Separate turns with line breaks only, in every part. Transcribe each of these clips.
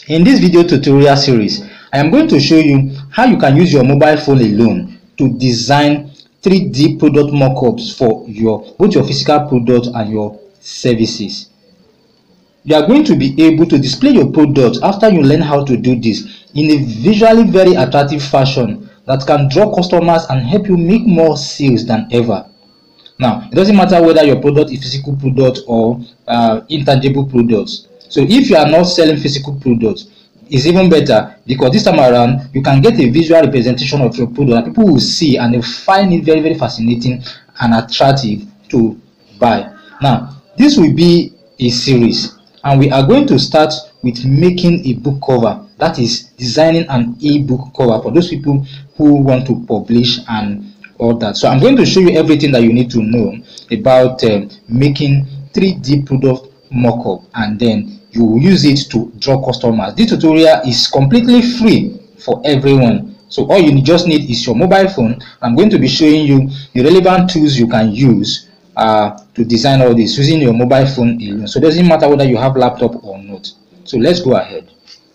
In this video tutorial series, I am going to show you how you can use your mobile phone alone to design 3D product mockups for both your physical product and your services. You are going to be able to display your products after you learn how to do this in a visually very attractive fashion that can draw customers and help you make more sales than ever. Now, it doesn't matter whether your product is physical product or intangible products. So if you are not selling physical products, it's even better, because this time around you can get a visual representation of your product that people will see and they find it very, very fascinating and attractive to buy. Now, this will be a series, and we are going to start with making a book cover, that is designing an ebook cover for those people who want to publish and all that. So I'm going to show you everything that you need to know about making 3D product mockup, and then you will use it to draw customers. This tutorial is completely free for everyone, so all you just need is your mobile phone. I'm going to be showing you the relevant tools you can use to design all this using your mobile phone alone. So it doesn't matter whether you have laptop or not. So let's go ahead.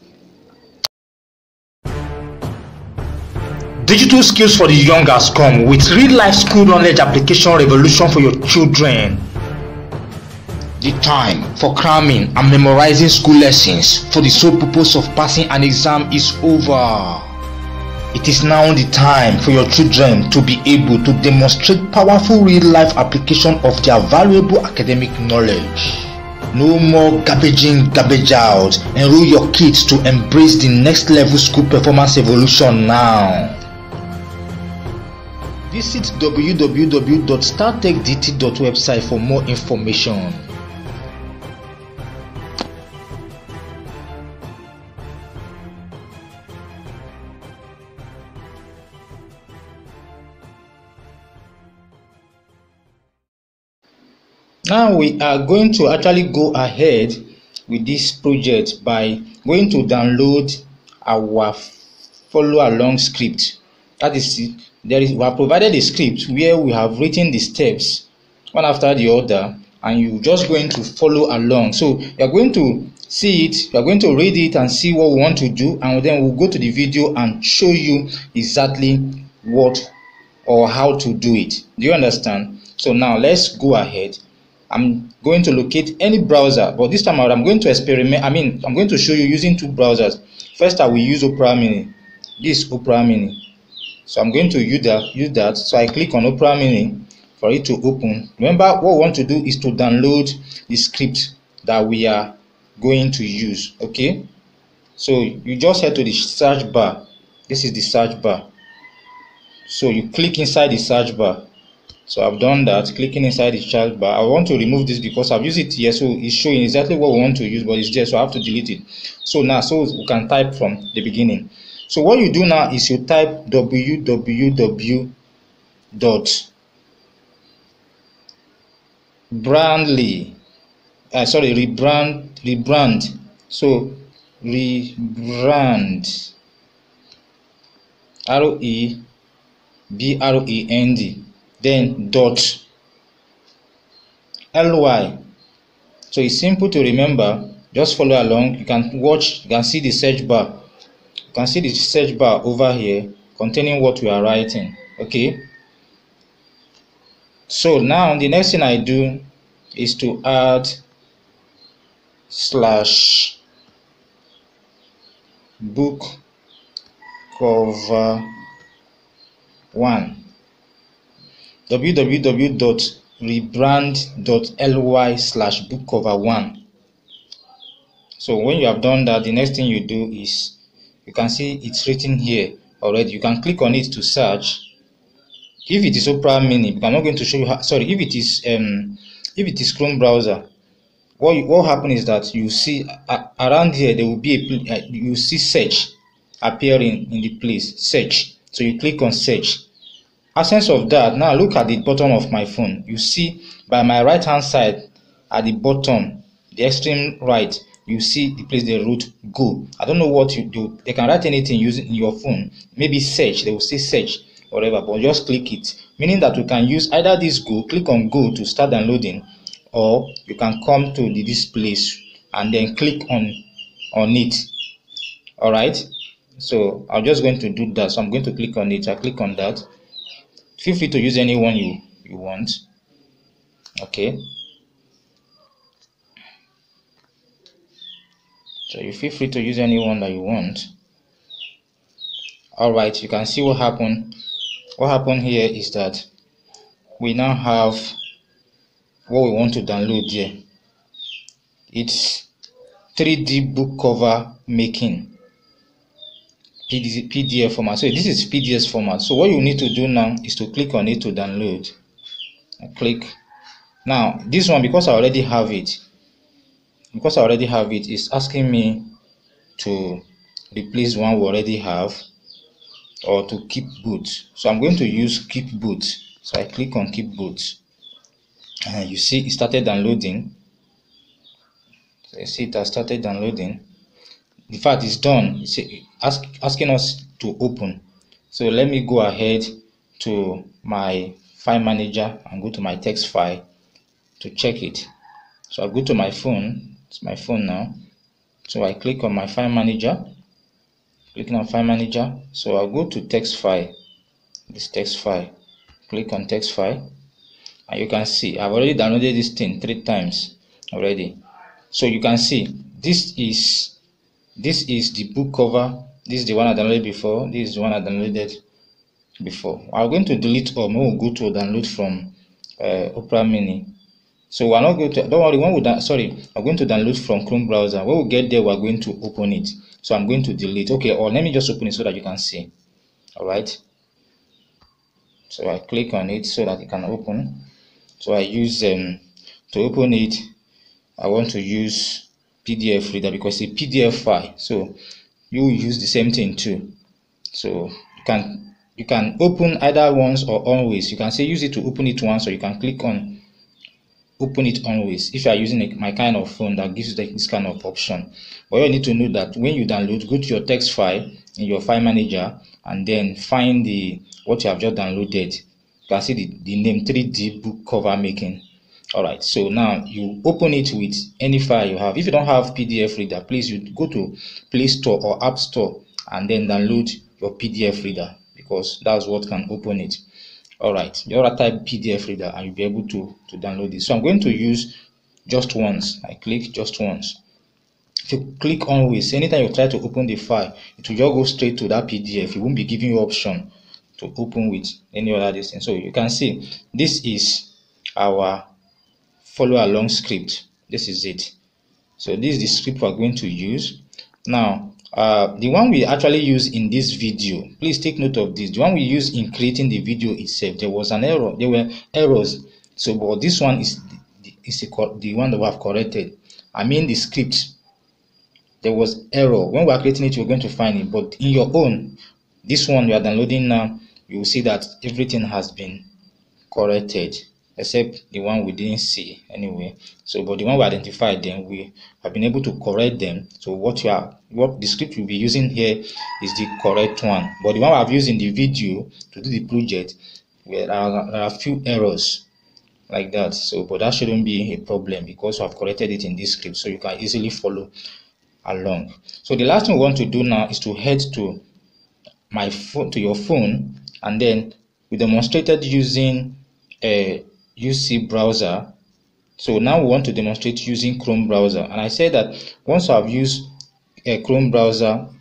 Digital skills for the young has come with real-life school knowledge application revolution for your children. The time for cramming and memorizing school lessons for the sole purpose of passing an exam is over. It is now the time for your children to be able to demonstrate powerful real-life application of their valuable academic knowledge. No more garbage in, garbage out. Enroll your kids to embrace the next level school performance evolution now. Visit www.startechdt.website for more information. Now we are going to actually go ahead with this project by going to download our follow along script. That is, we have provided a script where we have written the steps one after the other, and you're just going to follow along. So you're going to see it, you're going to read it and see what we want to do, and then we'll go to the video and show you exactly what or how to do it. Do you understand? So now let's go ahead. I'm going to locate any browser, but this time around I'm going to experiment. I'm going to show you using two browsers. First, I will use Opera Mini. This is Opera Mini. So I'm going to use that. So I click on Opera Mini for it to open. Remember, what we want to do is to download the script that we are going to use. Okay. So you just head to the search bar. This is the search bar. So you click inside the search bar. So I've done that, clicking inside the search bar. I want to remove this because I've used it here, so it's showing exactly what we want to use, but it's there, so I have to delete it. So now, so we can type from the beginning. So what you do now is you type www.rebrand. So rebrand, REBRAND, then .ly. So it's simple to remember. Just follow along. You can watch, you can see the search bar. You can see the search bar over here containing what we are writing. Okay. So now the next thing I do is to add /book cover 1, www.rebrand.ly/bookcover1. So when you have done that, the next thing you do is, you can see it's written here already. You can click on it to search. If it is Opera Mini, I'm not going to show you how, sorry, if it is Chrome browser, what happens is that you see around here there will be you see search appearing in the place, search. So you click on search. Essence of that, now look at the bottom of my phone. You see by my right hand side at the bottom, the extreme right, you see the place they wrote go. I don't know what you do. They can write anything using your phone, maybe search, they will say search, whatever, but just click it, meaning that we can use either this go, click on go to start downloading, or you can come to this place and then click on it All right, so I'm just going to do that. So I'm going to click on it. I click on that. Feel free to use any one you want. Okay, so you feel free to use any one that you want. All right, you can see what happened. What happened here is that we now have what we want to download here. It's 3D book cover making PDF format. So this is PDF format. So what you need to do now is to click on it to download. Click. Now this one, because I already have it, it's asking me to replace one we already have or to keep boot. So I'm going to use keep boot. So I click on keep boot, and you see it started downloading. So you see it has started downloading. In fact, it's done. It's asking us to open. So let me go ahead to my file manager and go to my text file to check it. So I go to my phone. It's my phone now. So I click on my file manager. Clicking on file manager. So I'll go to text file. This text file. Click on text file. And you can see I've already downloaded this thing 3 times already. So you can see this is the book cover. This is the one I downloaded before. This is the one I downloaded before. I'm going to delete all. We'll go to download from Opera Mini. So we're not going to, don't worry, I'm going to download from Chrome browser. When we get there, we're going to open it. So I'm going to delete. Okay, or let me just open it so that you can see. All right. So I click on it so that it can open. So I use to open it. I want to use PDF reader because it's a PDF file. So you will use the same thing too. So you can open either once or always. You can say use it to open it once, or you can click on open it always if you are using my kind of phone that gives you this kind of option. But you need to know that when you download, go to your text file in your file manager and then find what you have just downloaded. You can see the name 3D book cover making. All right, so now you open it with any file you have. If you don't have PDF reader, please you go to Play Store or App Store and then download your PDF reader, because that's what can open it. All right, you ought to type PDF reader and you'll be able to download it. So I'm going to use just once. I click just once. If you click always, anytime you try to open the file, it will just go straight to that PDF. It won't be giving you option to open with any other distance. So you can see this is our follow along script. This is it. So this is the script we're going to use. Now the one we actually use in this video, please take note of this. The one we use in creating the video itself, there was an error. There were errors. So but this one is the one that we have corrected. I mean the script, there was error. When we are creating it, you're going to find it. But in your own, this one we are downloading now, you will see that everything has been corrected, except the one we didn't see anyway. So but the one we identified, then we have been able to correct them. So what the script we'll be using here is the correct one. But the one I've used in the video to do the project, there are a few errors like that. So but that shouldn't be a problem because I've corrected it in this script, so you can easily follow along. So the last thing we want to do now is to head to my phone, to your phone, and then we demonstrated using a UC browser. So now we want to demonstrate using Chrome browser, and I said that once I've used a Chrome browser,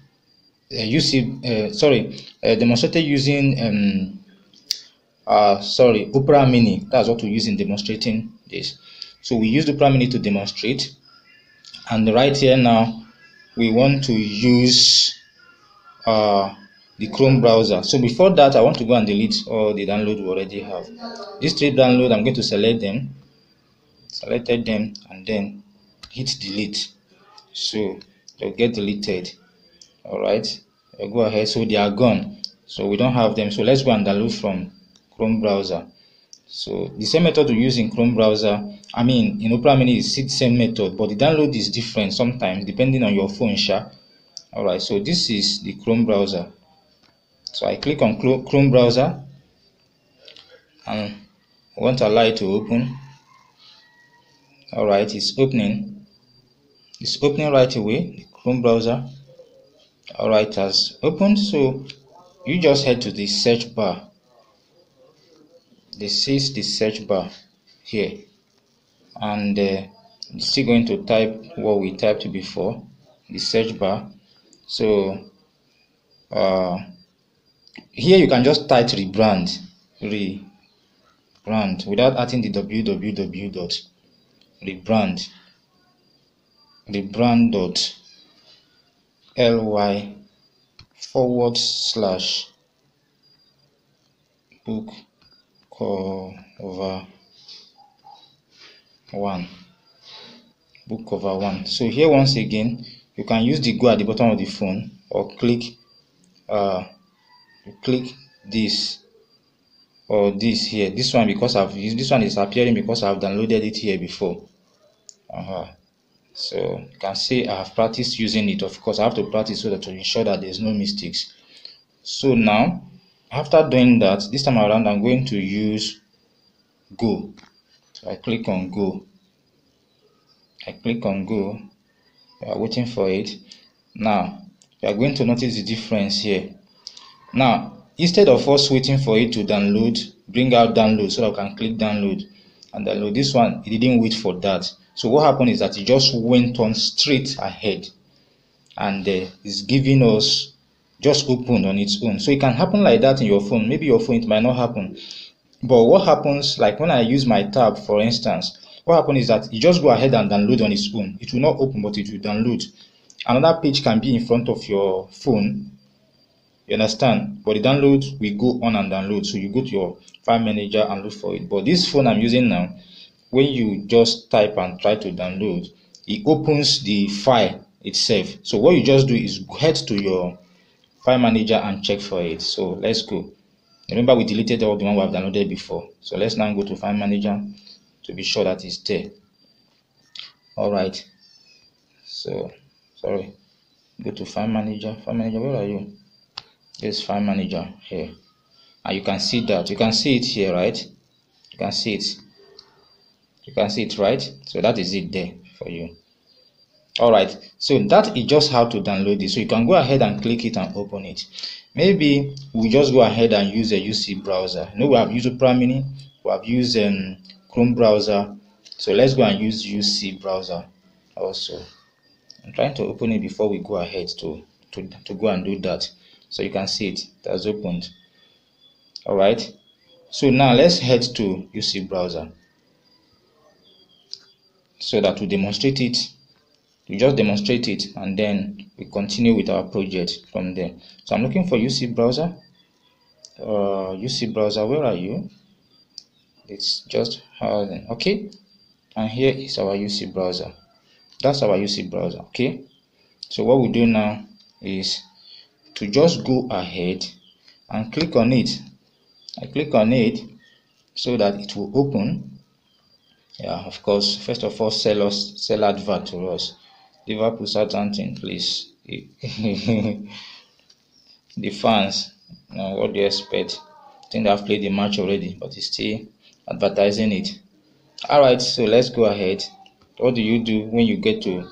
demonstrated using Opera Mini. That's what we use in demonstrating this. So we used Opera Mini to demonstrate, and right here now we want to use the Chrome browser. So before that, I want to go and delete all the download we already have. These 3 download, I'm going to selected them and then hit delete. So they'll get deleted. All right, I'll go ahead. So they are gone. So we don't have them. So let's go and download from Chrome browser. So the same method we use in Chrome browser, I mean in Opera Mini, is the same method, but the download is different sometimes depending on your phone. All right, so this is the Chrome browser. So I click on Chrome browser and I want to allow it to open. All right, it's opening. It's opening right away, the Chrome browser. Alright, has opened. So you just head to the search bar. This is the search bar here, and still going to type what we typed before, the search bar. So here you can just type rebrand without adding the www dot rebrand.ly/book cover 1. Book cover 1. So here once again you can use the go at the bottom of the phone, or click this or this here. This one, because I've used this one, is appearing because I've downloaded it here before. So you can see I have practiced using it. Of course I have to practice so that to ensure that there's no mistakes. So now after doing that, this time around I'm going to use go. So I click on go. We are waiting for it. Now you are going to notice the difference here. Now instead of us waiting for it to download, bring out download so that we can click download and download, this one it didn't wait for that. So what happened is that it just went on straight ahead, and it's giving us just opened on its own. So it can happen like that in your phone. Maybe your phone it might not happen, but what happens, like when I use my tab for instance, what happens is that it just go ahead and download on its own. It will not open, but it will download. Another page can be in front of your phone, you understand, but the download will go on and download. So you go to your file manager and look for it. But this phone I'm using now, when you just type and try to download, it opens the file itself. So what you just do is head to your file manager and check for it. So let's go. Remember we deleted all the one we have downloaded before. So let's now go to file manager to be sure that it's there. Alright, so sorry, go to file manager. File manager, where are you? This file manager here, and you can see that, you can see it here, right? You can see it, right? So that is it there for you. Alright, so that is just how to download it. So you can go ahead and click it and open it. Maybe we just go ahead and use a UC browser. We have used Opera Mini, we have used Chrome browser. So let's go and use UC browser also. I'm trying to open it before we go ahead to go and do that. So you can see it has opened. Alright, so now let's head to UC browser so that we demonstrate it. We just demonstrate it and then we continue with our project from there. So I'm looking for UC browser. UC browser, where are you? It's just housing. Okay, and here is our UC browser. That's our UC browser. Okay, so what we do now is to just go ahead and click on it. I click on it so that it will open. Yeah, of course, first of all, sell advert to us. Liverpool Southampton, please. The fans, what do you expect? I think they have played the match already, but it's still advertising it. Alright, so let's go ahead. What do you do when you get to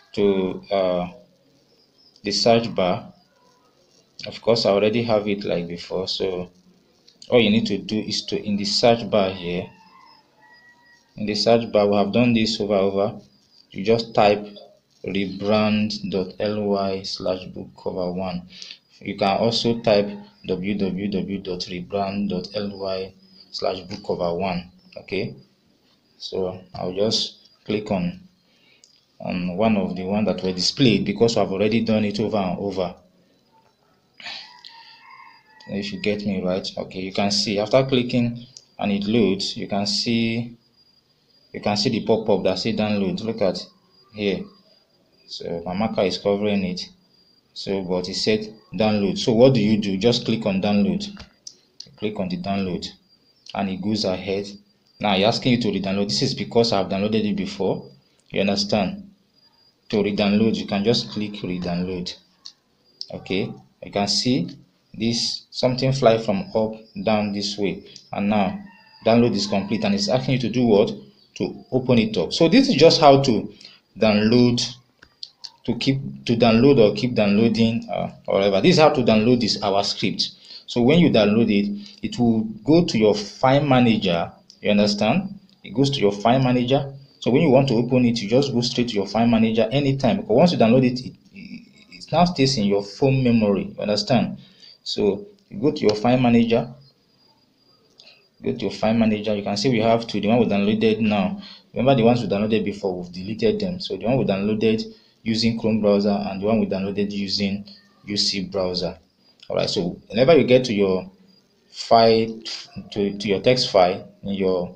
the search bar? Of course I already have it like before, so all you need to do is to, in the search bar here, in the search bar, we have done this over, you just type rebrand.ly/bookcover1. you can also type www.rebrand.ly/bookcover1. okay, so I'll just click on one of the one that were displayed because I've already done it over and over. If you get me right. Okay, you can see after clicking and it loads, you can see the pop-up that says download. Look at here. So my marker is covering it, so but it said download. So what do? Just click on download. Click on the download and it goes ahead. Now you're asking you to re-download. This is because I've downloaded it before, you understand. To re-download, you can just click re-download. Okay, you can see this something fly from up down this way, and now download is complete, and it's asking you to do what? To open it up. So this is just how to download to download or keep downloading or whatever. This is how to download this our script. So when you download it, it will go to your file manager. You understand? It goes to your file manager. So when you want to open it, you just go straight to your file manager anytime, because once you download it, it now stays in your phone memory. You understand? So you go to your file manager. Go to your file manager. You can see we have two. The one we downloaded now. Remember the ones we downloaded before, we've deleted them. So the one we downloaded using Chrome browser and the one we downloaded using UC browser. Alright, so whenever you get to your file, to your text file in your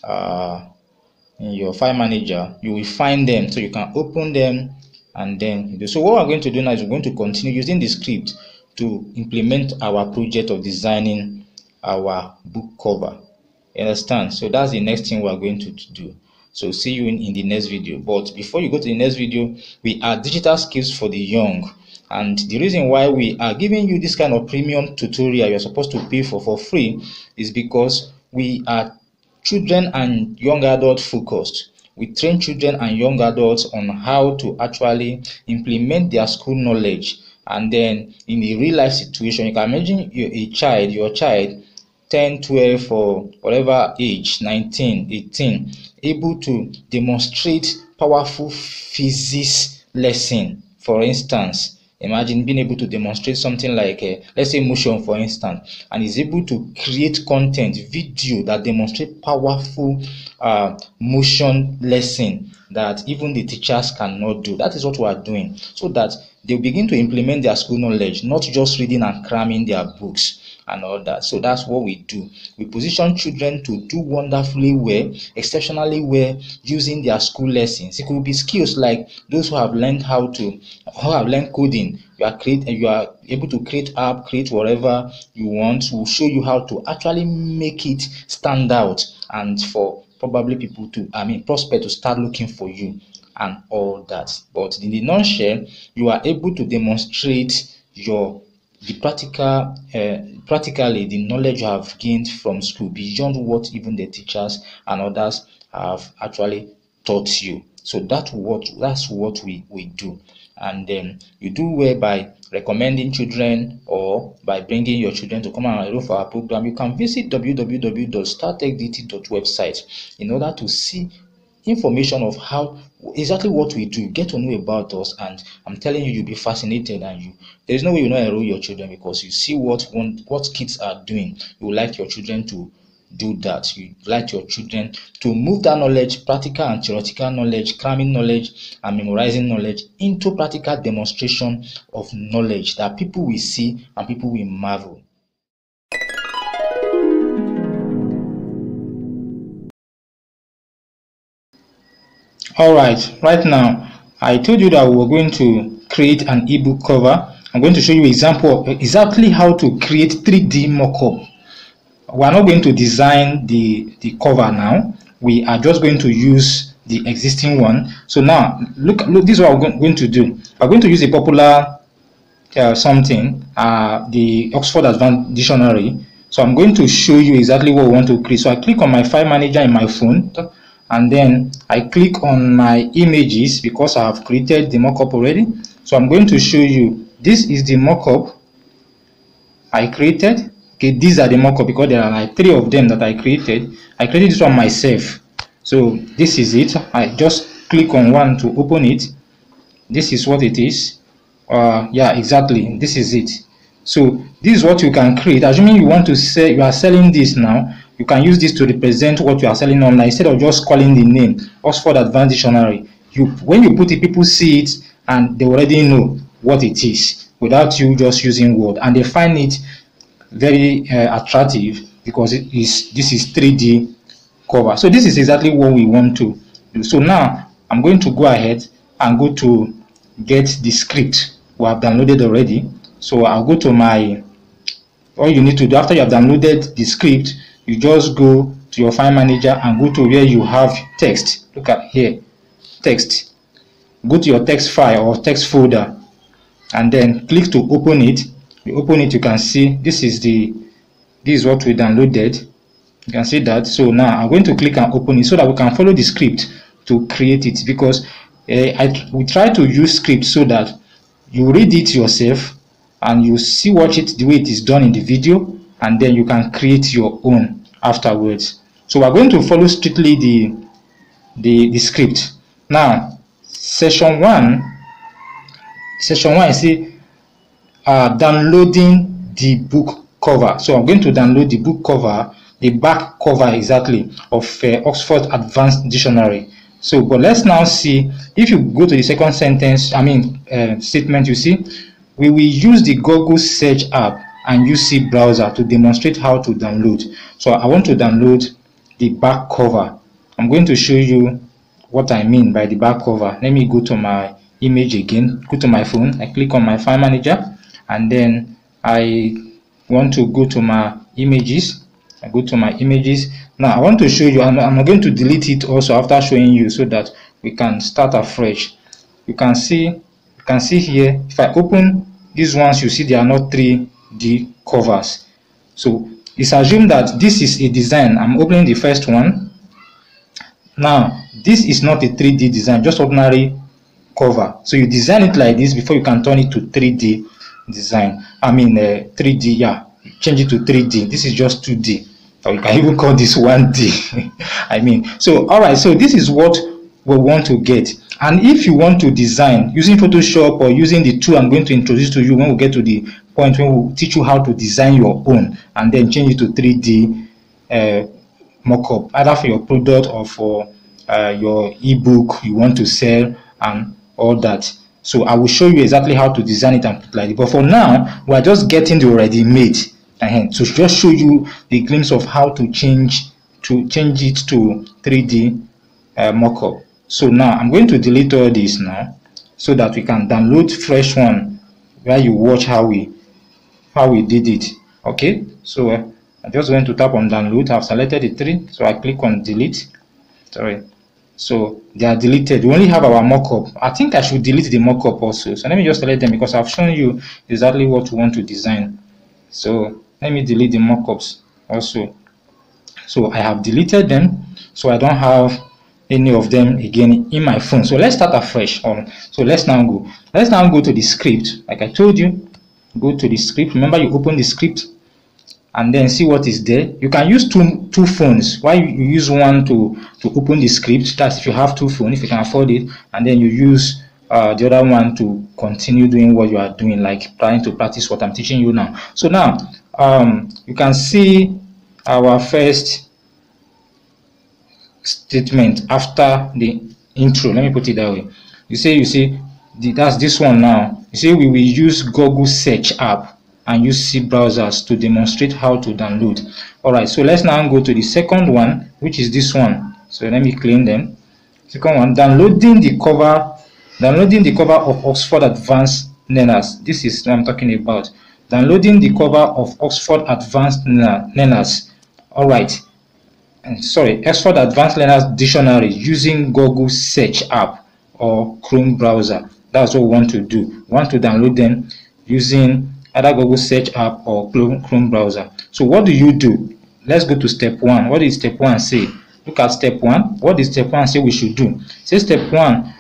file manager, you will find them, so you can open them and then do. So what we're going to do now is we're going to continue using the script to implement our project of designing our book cover. You understand? So that's the next thing we're going to do. So see you in the next video. But before you go to the next video, we are digital skills for the young, and the reason why we are giving you this kind of premium tutorial you're supposed to pay for free is because we are children and young adult focused. We train children and young adults on how to actually implement their school knowledge, and then in a real life situation. You can imagine your child 10, 12 or whatever age, 19, 18, able to demonstrate powerful physics lesson. For instance, imagine being able to demonstrate something like let's say motion, for instance, and is able to create content, video that demonstrate powerful motion lesson that even the teachers cannot do. That is what we are doing, so that they begin to implement their school knowledge, not just reading and cramming their books and all that. So that's what we do. We position children to do wonderfully well, exceptionally well, using their school lessons. It could be skills like those who have learned coding. You are able to create app, create whatever you want. We'll show you how to actually make it stand out, and for probably people to, prospect to start looking for you and all that. But in the nutshell, you are able to demonstrate practically the knowledge you have gained from school beyond what even the teachers and others have actually taught you. So that's what we do. And then you do well by recommending children or by bringing your children to come and enroll for our program. You can visit www.startechdt.website in order to see information of how exactly what we do, get to know about us, and I'm telling you, you'll be fascinated, and there's no way you not enroll your children, because you see what kids are doing. You would like your children to do that. You like your children to move that knowledge, practical and theoretical knowledge, cramming knowledge and memorizing knowledge, into practical demonstration of knowledge that people will see and people will marvel. Alright, right now I told you that we were going to create an ebook cover. I'm going to show you an example of exactly how to create 3D mockup. We are not going to design the cover now. We are just going to use the existing one. So now look, this is what we're going to do. We're going to use a popular the Oxford Advanced Dictionary. So I'm going to show you exactly what we want to create. So I click on my file manager in my phone, and then I click on my images because I have created the mockup already. So I'm going to show you, this is the mockup I created. Okay, these are the mockup because there are like 3 of them that I created. I created this one myself. So this is it. I just click on one to open it. This is what it is. Yeah, exactly. This is it. So this is what you can create. Assuming you want to say you are selling this now, you can use this to represent what you are selling online instead of just calling the name Oxford Advanced Dictionary. When you put it, people see it and they already know what it is without you just using word, and they find it very attractive because this is 3D cover. So this is exactly what we want to do. So now I'm going to go ahead and go to get the script we have downloaded already. So I'll go to all you need to do after you have downloaded the script, you just go to your file manager and go to where you have text. Look at here, text. Go to your text file or text folder and then click to open it. You open it, you can see this is what we downloaded. You can see that. So now I'm going to click and open it so that we can follow the script to create it, because we try to use script so that you read it yourself and you see watch it the way it is done in the video, and then you can create your own afterwards. So we're going to follow strictly the script. Now session one is downloading the book cover. So I'm going to download the book cover, the back cover exactly of Oxford Advanced Dictionary. So but let's now see, if you go to the second sentence, statement, you see we will use the Google search app and UC browser to demonstrate how to download. So I want to download the back cover. I'm going to show you what I mean by the back cover. Let me go to my image again, go to my phone, I click on my file manager, and then I want to go to my images. I go to my images. Now I want to show you, I'm going to delete it also after showing you so that we can start afresh. You can see here, if I open these ones, you see they are not 3D covers. So it's assumed that this is a design. I'm opening the first one. Now this is not a 3D design, just ordinary cover. So you design it like this before you can turn it to 3D design. 3D, yeah, change it to 3D. This is just 2D, or you can even call this 1D. So all right, so this is what we want to get. And if you want to design using Photoshop or using the tool I'm going to introduce to you when we get to the point when we'll teach you how to design your own and then change it to 3D mockup, either for your product or for your ebook you want to sell and all that. So I will show you exactly how to design it and put like it. But for now, we are just getting the ready-made to just show you the glimpse of how to change it to 3D mockup. So now I'm going to delete all this now so that we can download fresh one where you watch how we did it. Okay, so I'm just going to tap on download. I've selected the three, so I click on delete. Sorry, so they are deleted. We only have our mockup. I think I should delete the mockup also. So let me just select them because I've shown you exactly what we want to design. So let me delete the mockups also. So I have deleted them, so I don't have any of them again in my phone. So let's start afresh. So let's now go to the script. Like I told you, go to the script. Remember, you open the script and then see what is there. You can use two phones. Why you use one to open the script? That's if you have two phones, if you can afford it, and then you use the other one to continue doing what you are doing, like trying to practice what I'm teaching you now. So now you can see our first statement after the intro. Let me put it that way. You see that's this one now. You see we will use Google search app and use C browsers to demonstrate how to download. All right, so let's now go to the second one, which is this one. So let me clean them. Second one, downloading the cover of Oxford Advanced Learners. This is what I'm talking about. Downloading the cover of Oxford Advanced Learners. All right. Oxford Advanced Learners Dictionary using Google search app or Chrome browser. That's what we want to do. We want to download them using either Google search app or Chrome browser. So what do you do? Let's go to step one. What does step one say? Look at step one. What does step one say we should do? Say step one,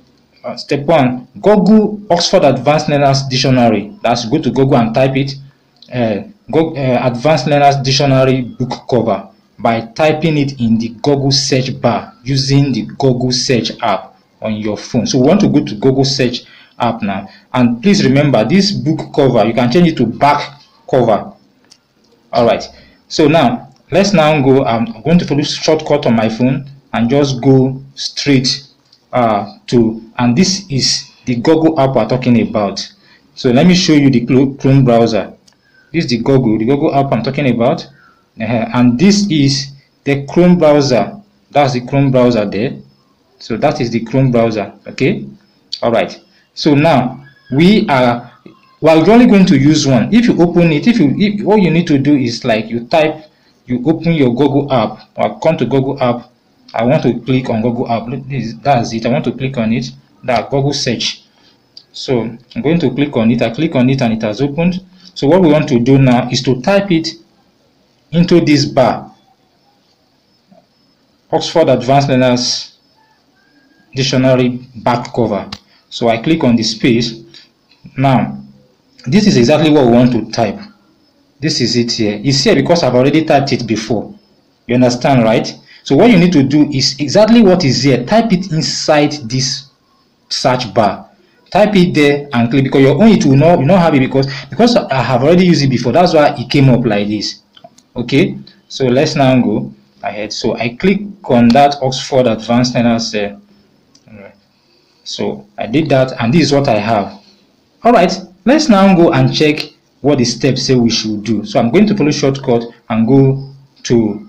Google Oxford Advanced Learners Dictionary. That's go to Google and type it. Advanced Learners Dictionary book cover by typing it in the Google search bar using the Google search app on your phone. So we want to go to Google search app now, and please remember this book cover you can change it to back cover. All right, so now let's now go. I'm going to follow shortcut on my phone and just go straight and this is the Google app we're talking about. So let me show you the Chrome browser. This is the Google app I'm talking about. And this is the Chrome browser. That's the Chrome browser there. So that is the Chrome browser. Okay, all right. So now we're only going to use one. If you open it, if all you need to do is like you open your Google app or come to Google app. I want to click on Google app. That's it. I want to click on it. That Google search. So I'm going to click on it. I click on it and it has opened. So what we want to do now is to type it into this bar, Oxford Advanced Learners dictionary back cover. So I click on the space. Now this is exactly what we want to type. This is it here. It's here because I've already typed it before. You understand, right? So what you need to do is exactly what is here. Type it inside this search bar. Type it there and click, because your own it will not have it because I have already used it before. That's why it came up like this. Okay, so let's now go ahead. So I click on that Oxford Advanced Learners. Alright. So I did that, and this is what I have. All right, let's now go and check what the steps say we should do. So I'm going to follow shortcut and go to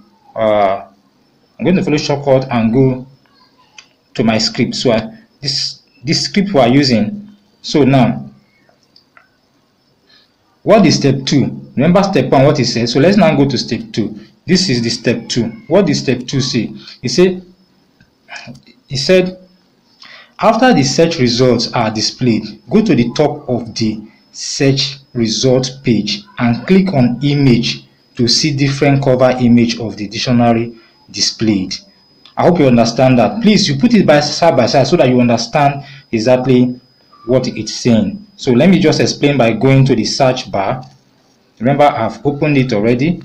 my script. So this script we are using. So now, what is step 2? Remember step 1 what it said. So let's now go to step 2. This is the step 2. What did step 2 say? It said after the search results are displayed, go to the top of the search result page and click on image to see different cover image of the dictionary displayed. I hope you understand that. Please, you put it side by side so that you understand exactly what it's saying. So let me just explain by going to the search bar. Remember, I've opened it already.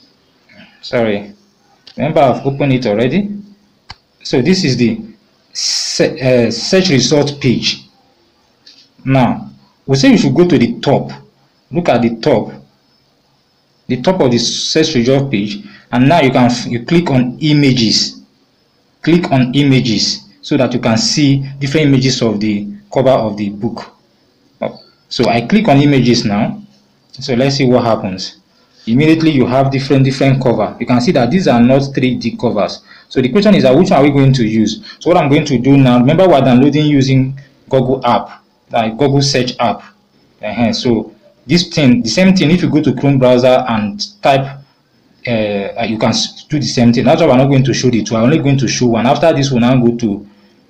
So this is the search result page. Now we say you should go to the top. Look at the top of the search result page, and now you click on images. Click on images so that you can see different images of the cover of the book. So I click on images now. So let's see what happens. Immediately you have different cover. You can see that these are not 3D covers. So the question is that which one are we going to use? So what I'm going to do now, remember we're downloading using Google app, like Google search app. So this thing, the same thing, if you go to Chrome browser and type, you can do the same thing. That's why we're not going to show the two. I'm only going to show one. After this, we'll now go to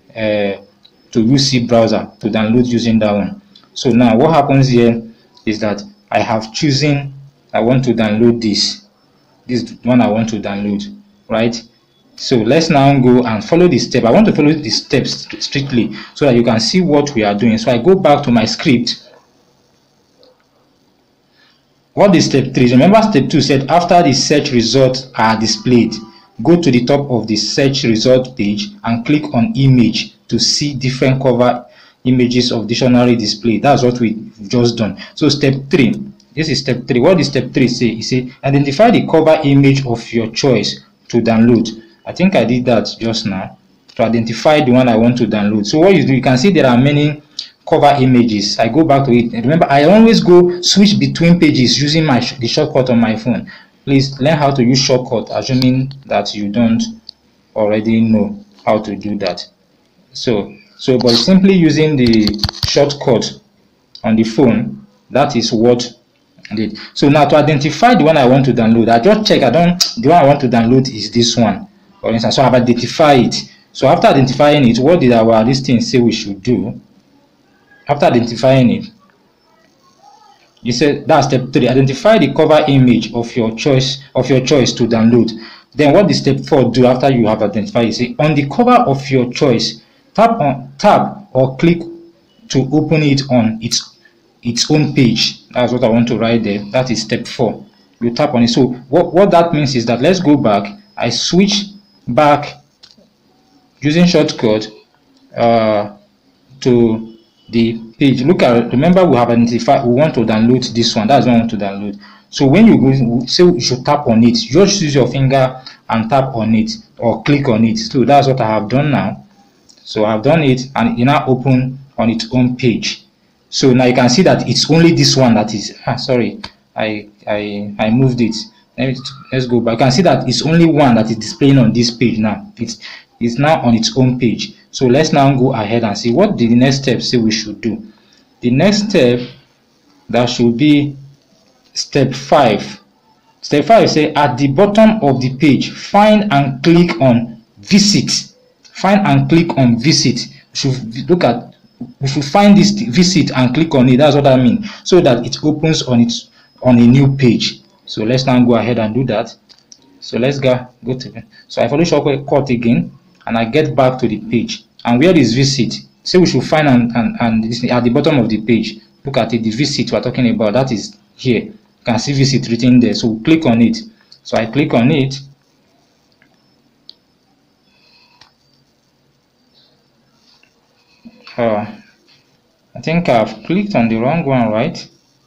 UC browser to download using that one. So now what happens here is that I have chosen, I want to download this one I want to download, right? So let's now go and follow the step. I want to follow the steps strictly so that you can see what we are doing. So I go back to my script. What is step 3? Remember step 2 said after the search results are displayed, go to the top of the search result page and click on image to see different cover images of dictionary display. That's what we've just done. So step 3, this is step 3. What does step 3 say? It says identify the cover image of your choice to download. I think I did that just now to identify the one I want to download. So what you do, you can see there are many cover images. I go back to it, and remember I always go switch between pages using the shortcut on my phone. Please learn how to use shortcut, assuming that you don't already know how to do that. So by simply using the shortcut on the phone, that is what I did. So now to identify the one I want to download, I just check the one I want to download is this one, for instance. So I've identified it. So after identifying it, what did our listing say we should do? After identifying it, you said that's step 3. Identify the cover image of your choice to download. Then what does step 4 do after you have identified? You say on the cover of your choice, tap or click to open it on its own page. That's what I want to write there. That is step 4. You tap on it. So what that means is that, let's go back. I switch back using shortcut to the page. Remember we have identified we want to download this one. That's what I want to download. So when you go, say you should tap on it, you just use your finger and tap on it or click on it. So that's what I have done now. So I've done it, and it now open on its own page. So now you can see that it's only this one that is sorry, I moved it. Let's go back. You can see that it's only one that is displaying on this page now. It's now on its own page. So let's now go ahead and see what the next step say we should do. The next step, that should be step 5. Step 5 say at the bottom of the page, find and click on visit. Find and click on visit. We should find this visit and click on it. That's what I mean. So that it opens on a new page. So let's now go ahead and do that. So let's go to it. So I follow shortcut again, and I get back to the page. And where is visit? Say we should find and this at the bottom of the page. Look at it, the visit we're talking about, that is here. You can see visit written there. So we'll click on it. So I click on it. I think I've clicked on the wrong one, right?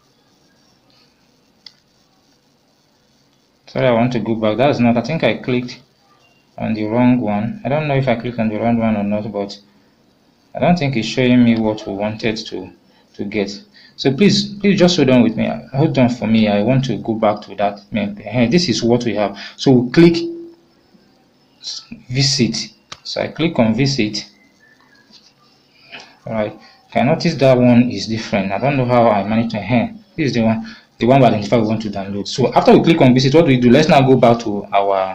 Sorry, I want to go back. That's not, I think I clicked on the wrong one. I don't know if I clicked on the wrong one or not, but I don't think it's showing me what we wanted to get. So please just hold on with me. Hold on for me. I want to go back to that. This is what we have. So we'll click visit. So I click on visit. Alright. You can notice that one is different. I don't know how I managed to. This is the one we identify we want to download. So after we click on visit, what do we do? Let's now go back to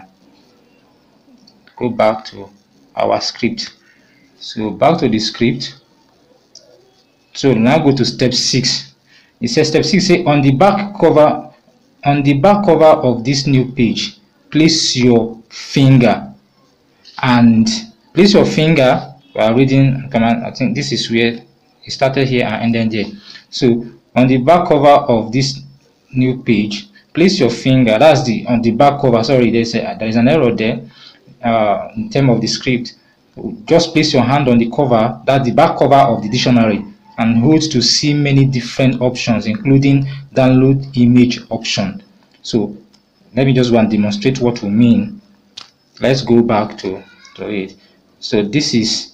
our script. So back to the script. So now go to step 6. It says step 6 say on the back cover of this new page, place your finger and place your finger. We are reading command. I think this is where it started here and ended there. So on the back cover of this new page, place your finger. That's on the back cover. Sorry, there is an error there in terms of the script. Just place your hand on the cover, that's the back cover of the dictionary, and hold to see many different options, including download image option. So let me just go and demonstrate what we mean. Let's go back to it. So this is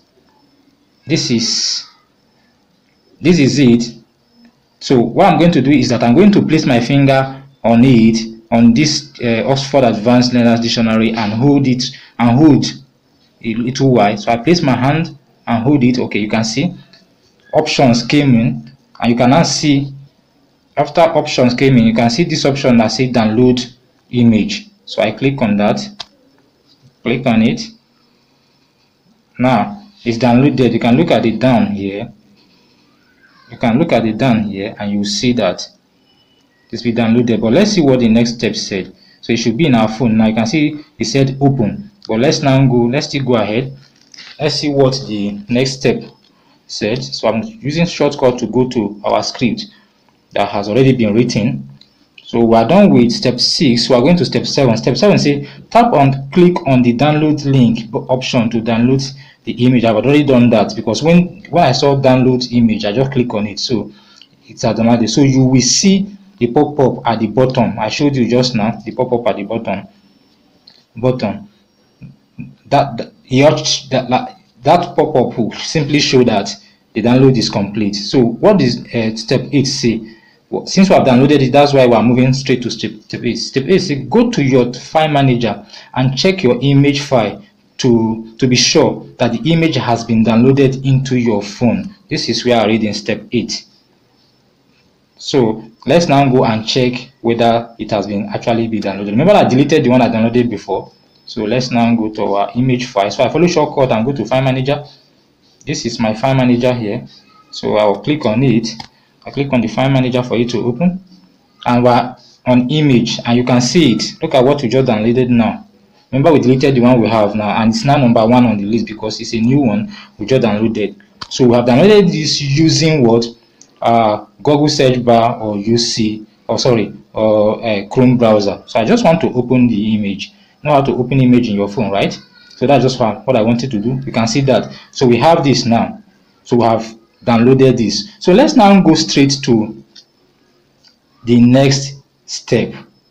it. So what I'm going to do is that I'm going to place my finger on it, on this Oxford Advanced Learners Dictionary, and hold it a little while. So I place my hand and hold it. Okay, you can see options came in, and you can now see after options came in, you can see this option that says download image. So I click on that, click on it. Now it's downloaded. You can look at it down here. And you see that it's been downloaded. But let's see what the next step said. So it should be in our phone. Now you can see it said open. But let's still go ahead. Let's see what the next step said. So I'm using shortcut to go to our script that has already been written. So we are done with step 6. So we are going to step 7. Step 7 says tap and click on the download link option to download the image. I've already done that because when I saw download image, I just click on it. So it's automatic. So you will see the pop-up at the bottom. I showed you just now the pop-up at the bottom. That pop-up will simply show that the download is complete. So what does step 8 say? Well, since we have downloaded it, that's why we are moving straight to step 8. Step 8 says go to your file manager and check your image file to be sure that the image has been downloaded into your phone. This is where I read in step 8. So let's now go and check whether it has been actually been downloaded. Remember I deleted the one I downloaded before. So let's now go to our image file. So I follow shortcut and go to file manager. This is my file manager here. So I'll click on it. I click on the file manager for it to open. And we're on image and you can see it. Look at what we just downloaded now. Remember we deleted the one we have now and it's now number 1 on the list because it's a new one we just downloaded. So we have downloaded this using what? Google search bar or Chrome browser. So I just want to open the image. You know how to open image in your phone, right? So that's just what I wanted to do. You can see that. So we have this now. So we have downloaded this. So let's now go straight to the next step.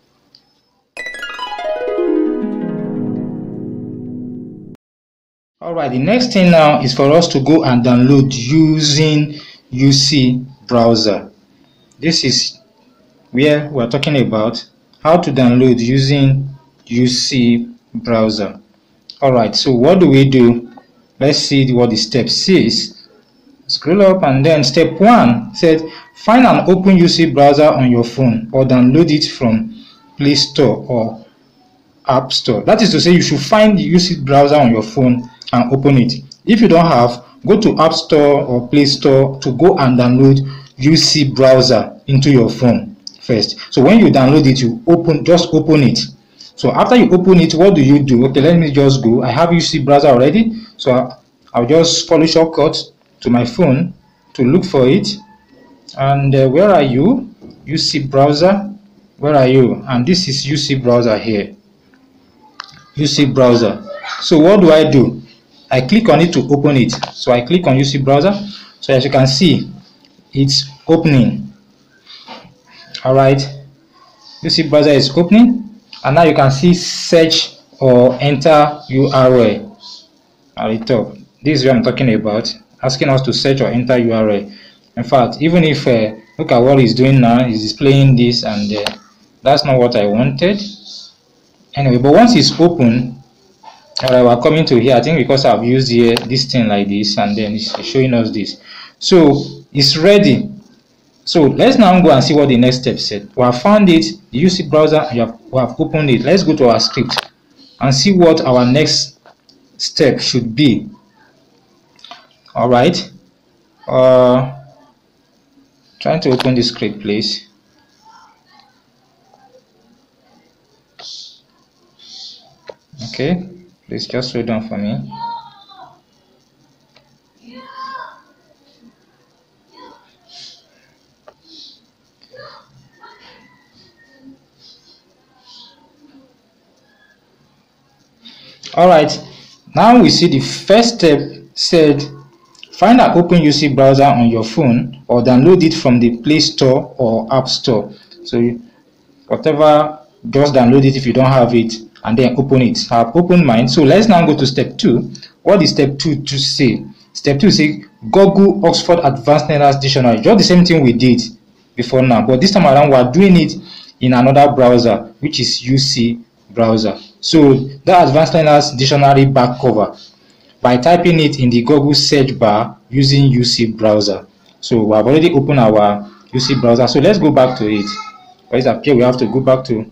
Alright, the next thing now is for us to go and download using UC browser. This is where we're talking about how to download using UC browser. Alright, so what do we do? Let's see what the step says. Scroll up and then step 1 said find and open UC browser on your phone or download it from Play Store or App Store. That is to say you should find the UC browser on your phone and open it. If you don't have, go to App Store or Play Store to go and download UC browser into your phone first. So when you download it, you just open it. So after you open it, what do you do? Okay, let me just go. I have UC browser already, so I'll just follow shortcut to my phone to look for it. And where are you? UC browser, where are you? And this is UC browser here. UC browser. So what do? I click on it to open it. So I click on UC browser. So as you can see, it's opening. All right, UC browser is opening, and now you can see search or enter URL at the top. This is what I'm talking about, asking us to search or enter URL. In fact, even if look at what he's doing now, he's displaying this, and that's not what I wanted. Anyway, but once it's open, alright, we're coming to here. I think because I've used here this thing like this, and then it's showing us this. So it's ready. So let's now go and see what the next step said. We have found it, the UC browser, and we have opened it. Let's go to our script and see what our next step should be. All right. Trying to open the script, please. Okay, please just slow down for me. All right, now we see the first step said find an open UC browser on your phone or download it from the Play Store or App Store. So whatever, just download it if you don't have it, and then open it. I have opened mine. So let's now go to step 2. What is step 2 to say? Step 2 say Google Oxford Advanced Learners Dictionary. Just the same thing we did before now, but this time around we are doing it in another browser, which is UC browser. So the Advanced Learners Dictionary back cover by typing it in the Google search bar using UC browser. So we have already opened our UC browser. So let's go back to it. Because up here we have to go back to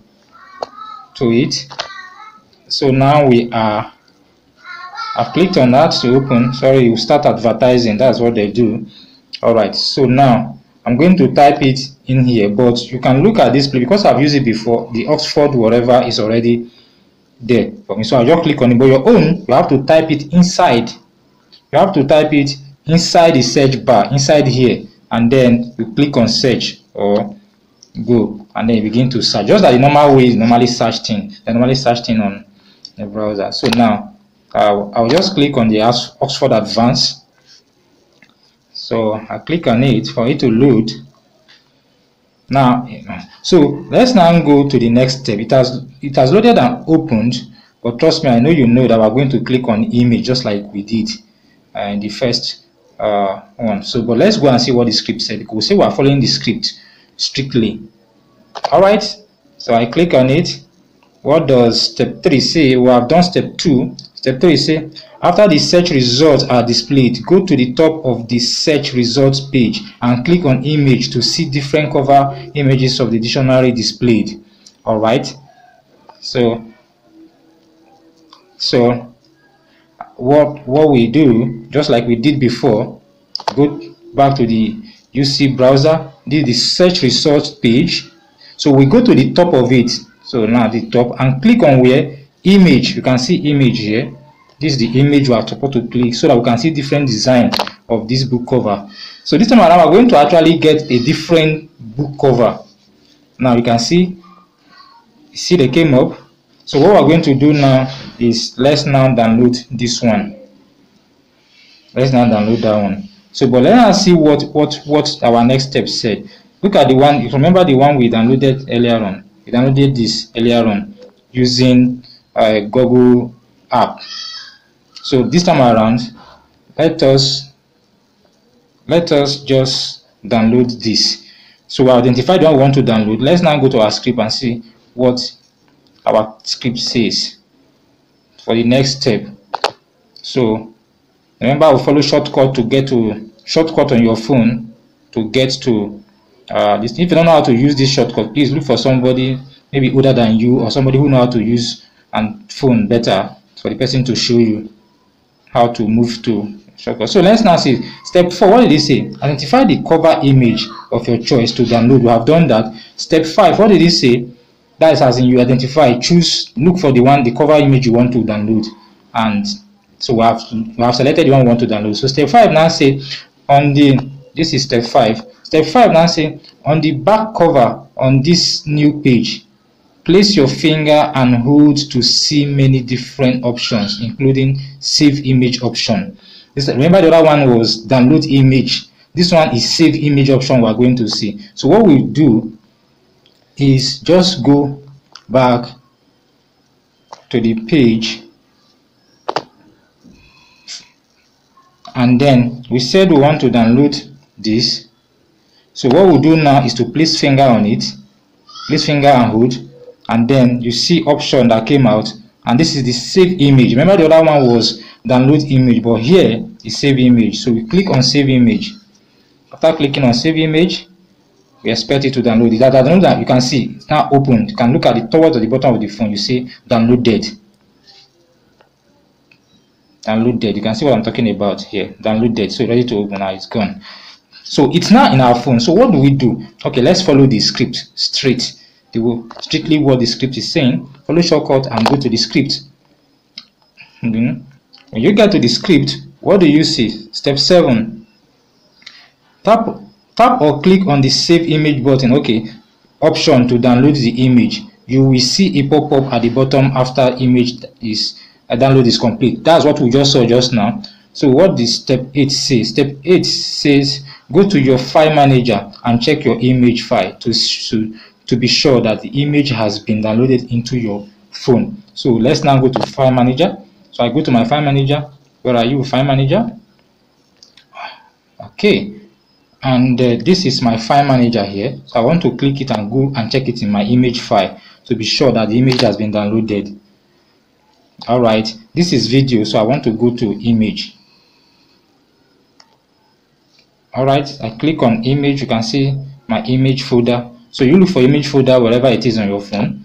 it. So now I've clicked on that to open. Sorry, you start advertising. That's what they do. All right. So now I'm going to type it in here, but you can look at this place because I've used it before. The Oxford whatever is already there for me. So I'll just click on it. But your own, you have to type it inside. You have to type it inside the search bar, inside here, and then you click on search or go, and then you begin to search. Just like the normal way you normally search thing. They normally search thing on the browser. So now I'll just click on the Oxford Advanced. So I click on it for it to load. Now, so let's now go to the next step. It has loaded and opened, but trust me, I know you know that we're going to click on image just like we did in the first one. So, but let's go and see what the script said. We'll say we're following the script strictly. All right. So I click on it. What does step 3 say? We have done step 2. Step 3 say after the search results are displayed, go to the top of the search results page and click on image to see different cover images of the dictionary displayed. All right. So what we do, just like we did before, go back to the UC browser, this is the search results page. So we go to the top of it. So now the top, and click on where image. You can see image here. This is the image we are supposed to click so that we can see different design of this book cover. So this time around we're going to actually get a different book cover. Now you can see they came up. So what we're going to do now is let's now download this one. Let's now download that one. So but let's see what our next step said. Look at the one. You remember the one we downloaded earlier on. We downloaded this earlier on using Google app. So this time around, let us just download this. So we identify the one we want to download. Let's now go to our script and see what our script says for the next step. So remember, I'll follow shortcut to get to shortcut on your phone to get to this. If you don't know how to use this shortcut, please look for somebody maybe older than you or somebody who knows how to use and phone better for the person to show you how to move to shortcut. So let's now see step 4. What did it say? Identify the cover image of your choice to download. We have done that. Step 5. What did it say? That is as in you identify, choose, look for the cover image you want to download and So we have selected the one we want to download. So step 5 now say on the, this is step 5. Step 5 now say on the back cover on this new page, place your finger and hold to see many different options, including save image option. Remember the other one was download image. This one is save image option we are going to see. So what we do is just go back to the page, and then we said we want to download this. So what we'll do now is to place finger on it, place finger and hold, and then you see option that came out, and this is the save image. Remember the other one was download image, but here is save image. So we click on save image. After clicking on save image, we expect it to download it. That you can see it's now opened. You can look at the towards the bottom of the phone. You see downloaded. Downloaded. You can see what I'm talking about here. Downloaded. So ready to open now. It's gone. So it's now in our phone. So what do we do? Okay, let's follow the script straight. Strictly what the script is saying. Follow shortcut and go to the script. When you get to the script, what do you see? Step 7. Tap or click on the save image button. Okay, option to download the image. You will see a pop-up at the bottom after image is download is complete. That's what we just saw just now. So what does step 8 say? Step 8 says go to your file manager and check your image file to be sure that the image has been downloaded into your phone. So let's now go to file manager. So I go to my file manager. Where are you, file manager? Okay, and this is my file manager here. So I want to click it and go and check it in my image file to be sure that the image has been downloaded. All right, this is video, so I want to go to image. All right, I click on image. You can see my image folder. So you look for image folder wherever it is on your phone,